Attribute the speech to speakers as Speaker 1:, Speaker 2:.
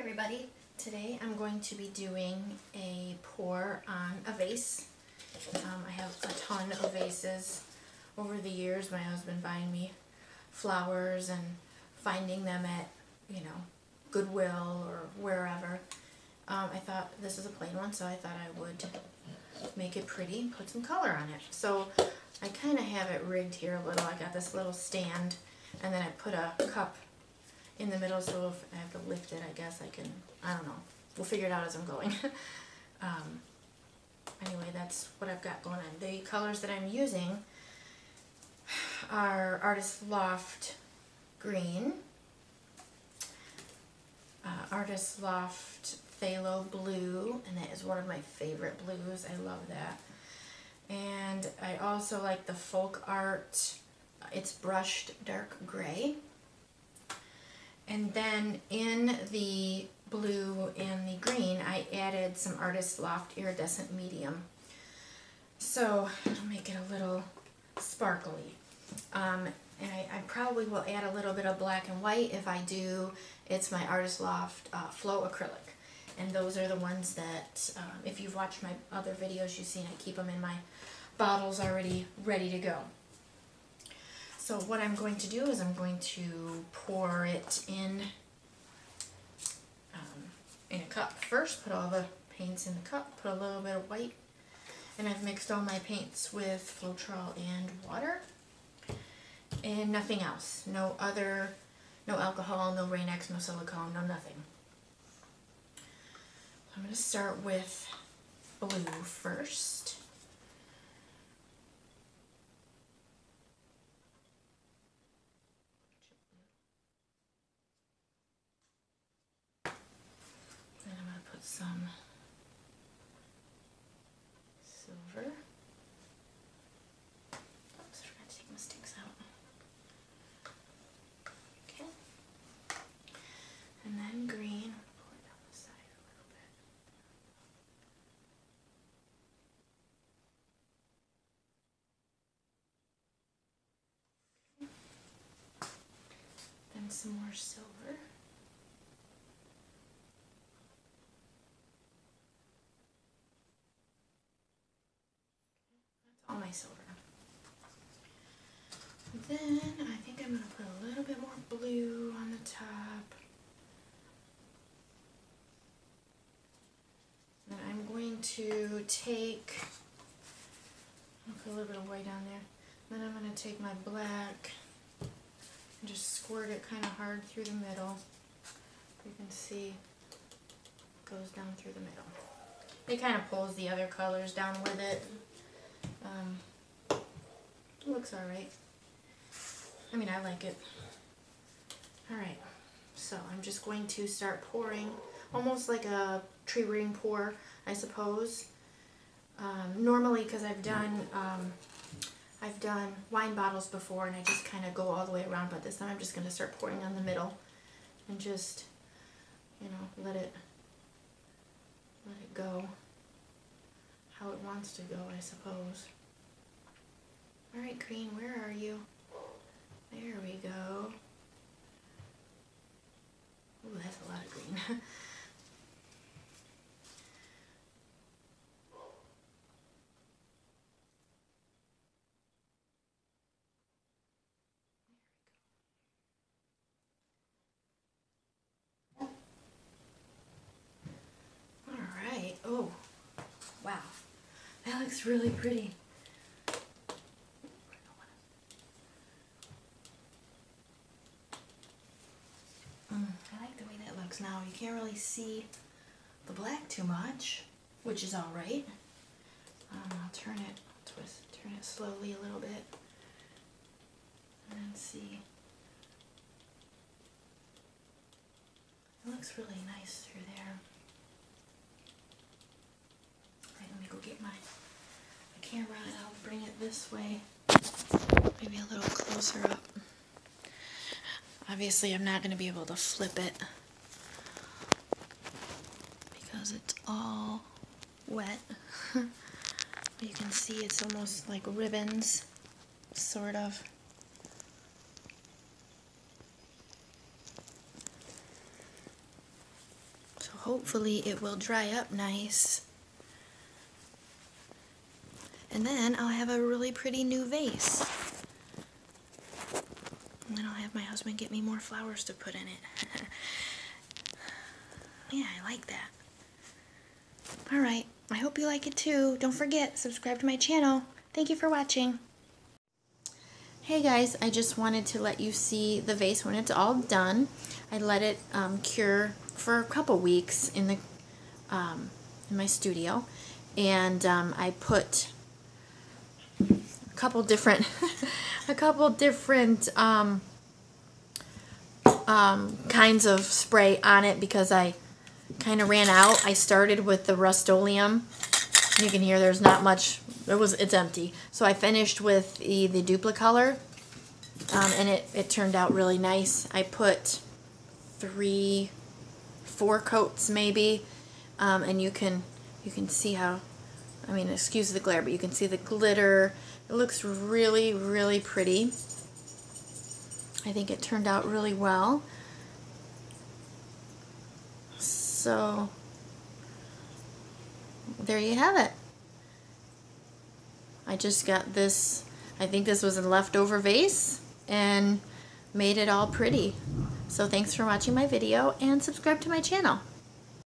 Speaker 1: everybody. Today I'm going to be doing a pour on a vase. I have a ton of vases over the years. My husband buying me flowers and finding them at, Goodwill or wherever. I thought this is a plain one, so I thought I would make it pretty and put some color on it. So I kind of have it rigged here a little. I got this little stand and then I put a cup in the middle, so if I have to lift it, I guess I can, I don't know. We'll figure it out as I'm going. Anyway, that's what I've got going on. The colors that I'm using are Artist Loft Green, Artist Loft Phthalo Blue, and that is one of my favorite blues. I love that. And I also like the Folk Art, it's brushed dark gray. And then in the blue and the green, I added some Artist Loft Iridescent Medium. So it'll make it a little sparkly. And I probably will add a little bit of black and white. If I do, it's my Artist Loft Flow Acrylic. And those are the ones that, if you've watched my other videos, you've seen I keep them in my bottles already ready to go. So what I'm going to do is I'm going to pour it in a cup. First, put all the paints in the cup, put a little bit of white, and I've mixed all my paints with Floetrol and water, and nothing else. No alcohol, no Rain-X, no silicone, no nothing. I'm going to start with blue first. Some silver. Oops, I forgot to take my sticks out. Okay. And then green. Pull it down the side a little bit. Okay. Then some more silver. All my silver. Then I think I'm going to put a little bit more blue on the top. Then I'm going to take, I'll put a little bit of white on there. Then I'm going to take my black and just squirt it kind of hard through the middle. You can see it goes down through the middle. It kind of pulls the other colors down with it. Looks alright. I mean, I like it. Alright, so I'm just going to start pouring, almost like a tree ring pour, I suppose. Normally, because I've done wine bottles before, and I just kind of go all the way around, but this time I'm just going to start pouring on the middle, and just, let it go how it wants to go, I suppose. Alright, green, where are you? There we go. Ooh, that's a lot of green. Alright, oh, wow. That looks really pretty. I like the way that looks now. You can't really see the black too much, which is alright. I'll turn it slowly a little bit, and then see. It looks really nice through there. Alright, let me go get my camera and I'll bring it this way, maybe a little closer up. Obviously, I'm not going to be able to flip it because it's all wet. You can see it's almost like ribbons, sort of. hopefully it will dry up nice. And then I'll have a really pretty new vase. And then I'll have my husband get me more flowers to put in it. Yeah, I like that. Alright, I hope you like it too. Don't forget, subscribe to my channel. Thank you for watching. Hey guys, I just wanted to let you see the vase when it's all done. I let it cure for a couple weeks in my studio, and I put a couple different kinds of spray on it because I kind of ran out. I started with the Rust-Oleum. You can hear there's not much. It's empty. So I finished with the Duplicolor, and it turned out really nice. I put 4 coats maybe, and you can see how, I mean, excuse the glare, but you can see the glitter. It looks really, really pretty. I think it turned out really well. So there you have it. I just got this, I think this was a leftover vase, and made it all pretty. So thanks for watching my video, and subscribe to my channel.